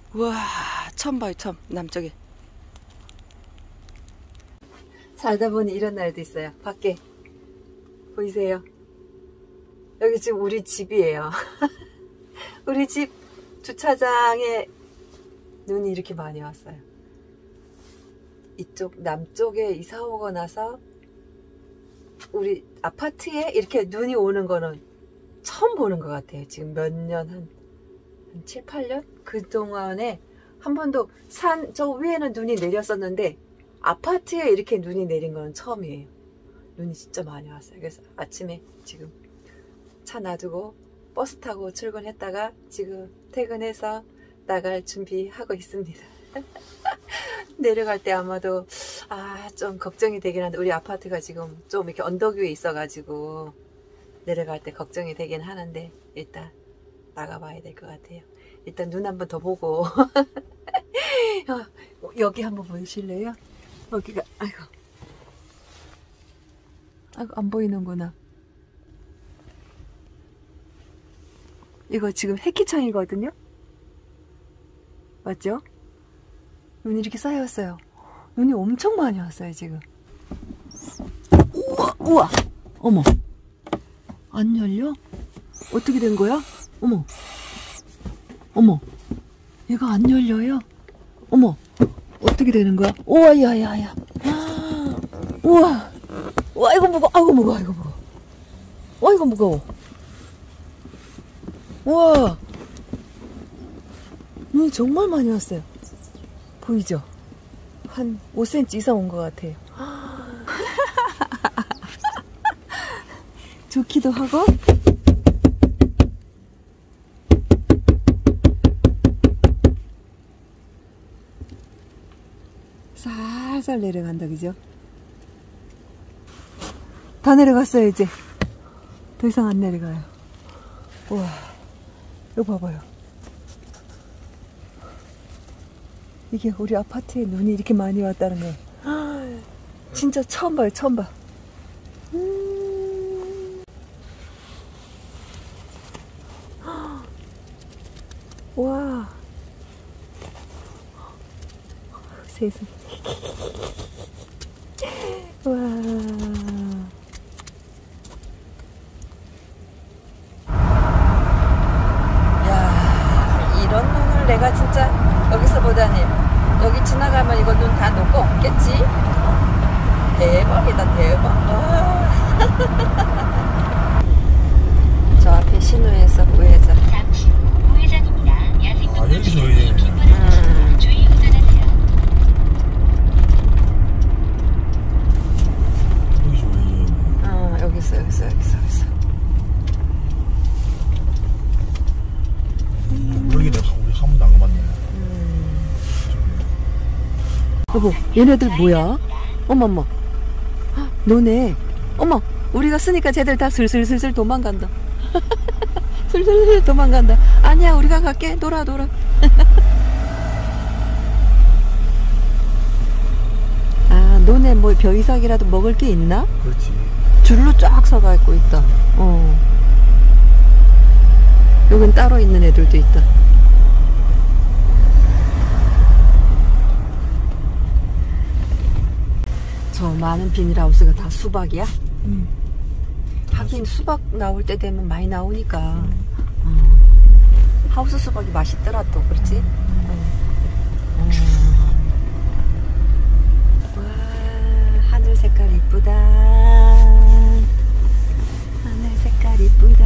우와, 처음 봐요, 처음. 남쪽에. 살다 보니 이런 날도 있어요. 밖에 보이세요? 여기 지금 우리 집이에요. 우리 집 주차장에 눈이 이렇게 많이 왔어요. 이쪽 남쪽에 이사 오고 나서 우리 아파트에 이렇게 눈이 오는 거는 처음 보는 것 같아요. 지금 몇 년, 한 7, 8년? 그동안에 한 번도 저 위에는 눈이 내렸었는데 아파트에 이렇게 눈이 내린 건 처음이에요. 눈이 진짜 많이 왔어요. 그래서 아침에 지금 차 놔두고 버스 타고 출근했다가 지금 퇴근해서 나갈 준비하고 있습니다. 내려갈 때 아마도 좀 걱정이 되긴 한데 우리 아파트가 지금 좀 이렇게 언덕 위에 있어가지고 내려갈 때 걱정이 되긴 하는데 일단 나가봐야 될 것 같아요. 일단 눈 한번 더 보고 여기 한번 보실래요? 여기가 아이고 안 보이는구나. 이거 지금 해키창이거든요. 맞죠? 눈이 이렇게 쌓였어요. 눈이 엄청 많이 왔어요 지금. 우와 우와 어머 안 열려? 어떻게 된 거야? 어머 어머 얘가 안 열려요? 어머 어떻게 되는 거야? 우와 야야야 우와 와 이거 무거워 아이고 무거워 아이고 무거워 와 이거 무거워 우와 눈이 정말 많이 왔어요. 보이죠? 한 5cm 이상 온 것 같아요. 좋기도 하고 살살 내려간다 그죠? 다 내려갔어요 이제. 더 이상 안 내려가요. 우와 이거 봐봐요. 이게 우리 아파트에 눈이 이렇게 많이 왔다는 거예요. 진짜 처음 봐요 처음 봐. 와 세상에 와 야 이런 눈을 내가 진짜 여기서 보다니. 여기 지나가면 이거 눈 다 녹고 없겠지? 대박이다 대박. 저 앞에 신호에서 우회전. 잠시 후 우회전입니다. 야생동물 여기서 우회전이네. 빈번한 주의 운전하세요. 여기서 우회전이네. 여기서. 여기 내가 우리 한 번도 안 가봤네. 여보 얘네들 뭐야? 어머머 너네 어머 우리가 쓰니까 쟤들 다 슬슬슬슬 도망간다. 슬슬슬 도망간다. 아니야 우리가 갈게. 놀아 너네 뭐 벼이삭이라도 먹을 게 있나? 그렇지. 줄로 쫙 서가 있고 있다. 여긴 따로 있는 애들도 있다. 저 많은 비닐하우스가 다 수박이야? 하긴 수박 나올 때 되면 많이 나오니까 하우스 수박이 맛있더라 또 그렇지? 와 하늘 색깔 이쁘다. 하늘 색깔 이쁘다.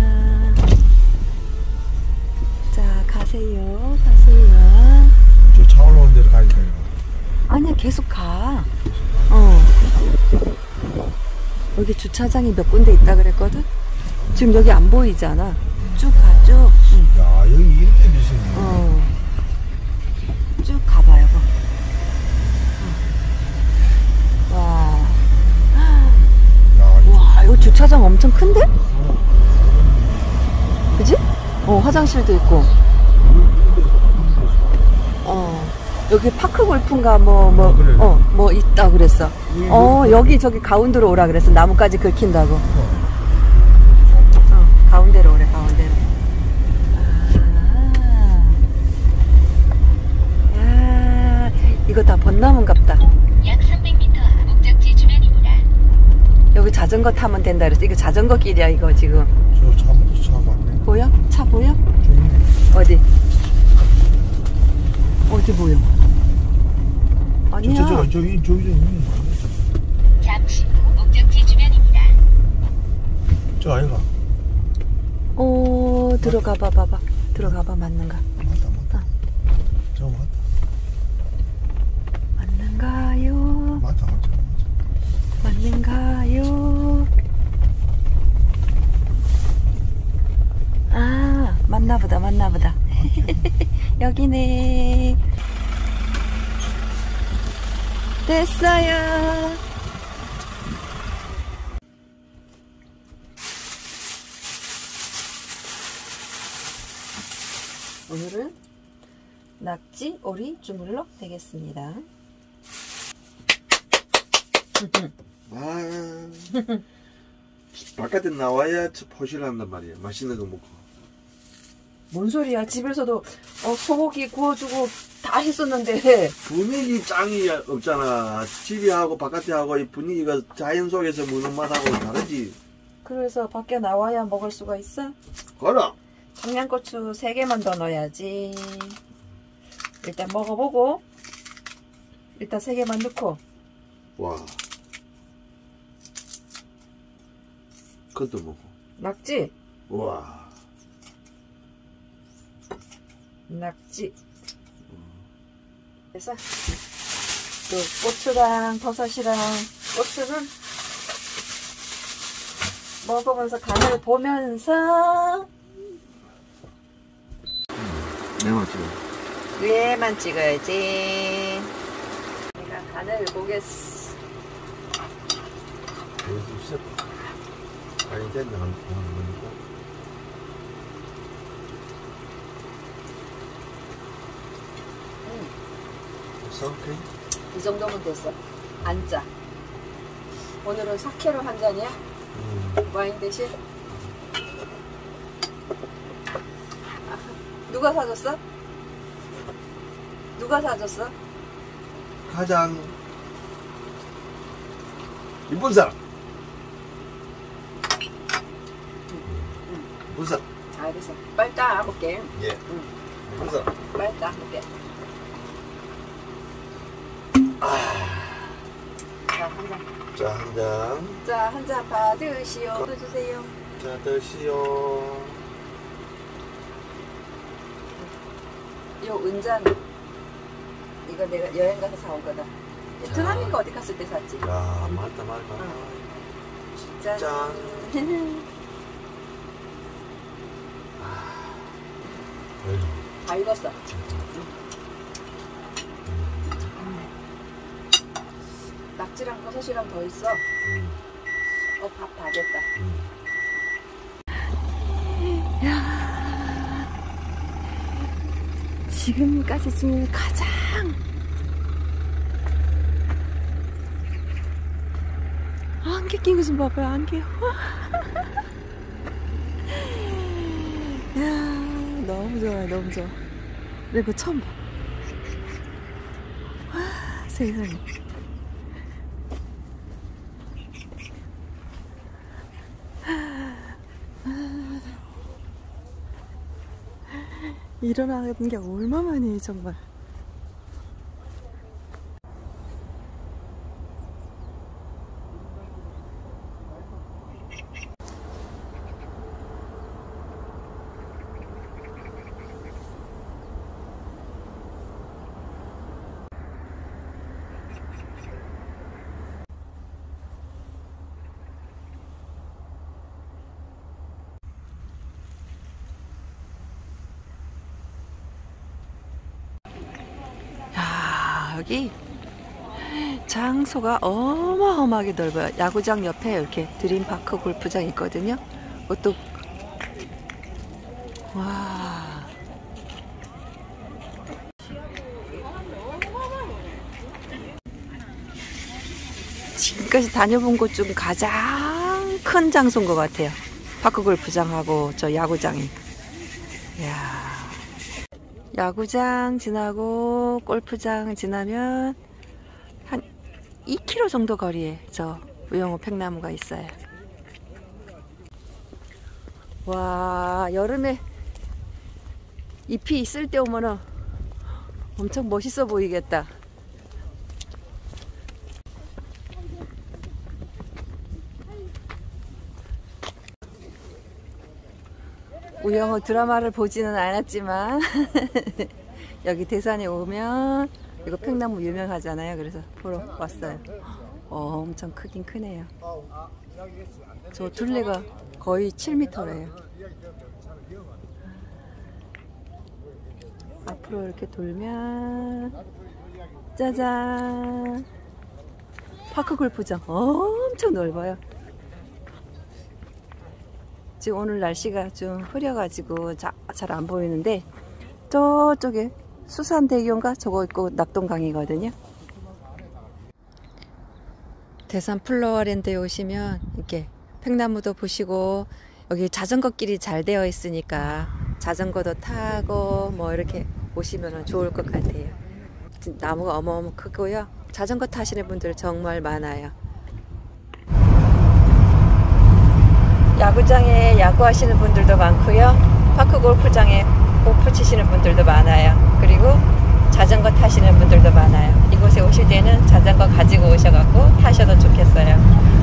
자 가세요. 저 차 올라오는 데로 가야 돼요. 아니야 계속 가. 여기 주차장이 몇 군데 있다 그랬거든? 지금 여기 안 보이잖아. 쭉 가, 쭉. 야, 여기 이렇게 비싸네. 쭉 가봐, 여보. 와. 와, 이거 주차장 엄청 큰데? 그지? 화장실도 있고. 여기 파크 골프인가 뭐 있다 그랬어. 여기 저기 가운데로 오라 그랬어. 나뭇가지 긁힌다고. 가운데로 오래 가운데로. 자전거 타면 된다 그랬어. 이거 자전거 길이야 이거 지금. 차 봤네. 보여? 차 보여? 저기. 어디 보여? 아니야. 저기. 잠시 후 목적지 주변입니다. 저 아이가. 들어가 봐봐. 들어가 봐. 맞는가? 맞다. 저 맞다. 맞는가요? 맞다. 맞는가요? 아, 맞나보다. 여기네. 됐어요. 오늘은 낙지, 오리 주물럭 되겠습니다. 바깥에 나와야 포시를 한단 말이야. 맛있는 거 먹고. 뭔 소리야? 집에서도 소고기 구워주고 다 했었는데. 분위기 짱이 없잖아. 집이 하고 바깥에 하고 이 분위기가 자연 속에서 먹는 맛하고 다르지. 그래서 밖에 나와야 먹을 수가 있어? 걸어. 청양고추 3개만 더 넣어야지. 일단 먹어보고 일단 3개만 넣고. 와. 그것도 먹고. 낙지. 와. 낙지. 그래서 또 고추랑 버섯이랑 고추는 먹으면서 간을 보면서 내가 찍어. 위에만 찍어야지. 내가 간을 보겠어. 여기 있어. 아니 됐나 안 보니까. 오케이. 이 정도면 됐어. 안 짜. 오늘은 사케로 한 잔이야? 와인 대신? 누가 사줬어? 누가 사줬어? 가장 이쁜 사람. 이쁜 사람. 알겠어. 빨리 따볼게. 예. 이쁜 사람. 빨리 따볼게. 자, 한 잔. 자, 한 잔. 자, 한 잔 받으시오. 또 주세요. 자, 드시오. 요 은잔. 이거 내가 여행 가서 사온 거다. 베트남인가 어디 갔을 때 샀지? 야, 맞다. 짠. 짠. 다 익었어. 낙지랑 버섯이랑 더 있어. 밥 다 됐다. 야, 지금까지 중에 가장 안개 낀 거 좀 봐봐요. 안개. 야, 너무 좋아. 나 이거 처음 봐. 와, 세상에. 일어나는 게 얼마만이에요 정말. 여기 장소가 어마어마하게 넓어요. 야구장 옆에 이렇게 드림파크 골프장 있거든요. 그것도 와, 지금까지 다녀본 곳 중 가장 큰 장소인 것 같아요. 파크 골프장하고 저 야구장이. 이야. 야구장 지나고 골프장 지나면 한 2km 정도 거리에 저 우영우 팽나무가 있어요. 와, 여름에 잎이 있을 때 오면은 엄청 멋있어 보이겠다. 우영우 드라마를 보지는 않았지만 여기 대산에 오면 이거 팽나무 유명하잖아요. 그래서 보러 왔어요. 엄청 크긴 크네요. 저 둘레가 거의 7m래요. 앞으로 이렇게 돌면 짜잔, 파크 골프장 엄청 넓어요. 지금 오늘 날씨가 좀 흐려가지고 잘 안 보이는데 저쪽에 수산대교인가 저거 있고 낙동강이거든요. 대산 플로어랜드에 오시면 이렇게 팽나무도 보시고 여기 자전거 길이 잘 되어 있으니까 자전거도 타고 뭐 이렇게 오시면 좋을 것 같아요. 나무가 어마어마 크고요. 자전거 타시는 분들 정말 많아요. 야구장에 야구하시는 분들도 많고요. 파크 골프장에 골프 치시는 분들도 많아요. 그리고 자전거 타시는 분들도 많아요. 이곳에 오실 때는 자전거 가지고 오셔갖고 타셔도 좋겠어요.